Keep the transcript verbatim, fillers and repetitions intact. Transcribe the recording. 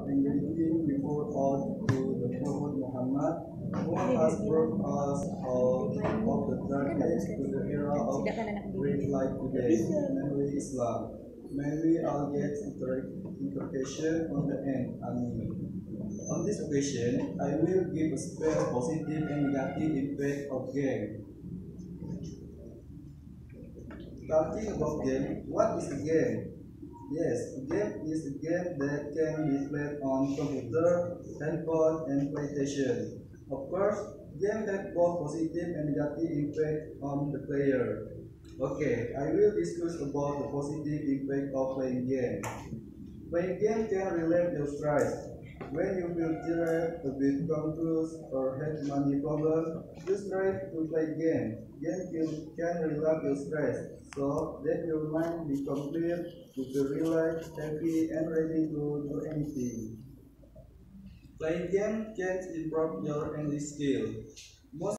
and greeting before all to the Prophet Muhammad, who has brought us out of the dark age to the era of great light today, namely Islam. May we all get interpretation on the end. Amen. On this occasion, I will give a spell positive and negative impact of game. Talking about game, what is a game? Yes, a game is a game that can be played on computer, handphone, and PlayStation. Of course, games have both positive and negative impact on the player. Okay, I will discuss about the positive impact of playing game. Playing game can relieve your stress. When you feel tired, a bit confused, or have money problems, just try to play game. Game can, can relieve your stress, so that your mind becomes clear, you feel relaxed, happy, and ready to do anything. Playing game can improve your English skill. Most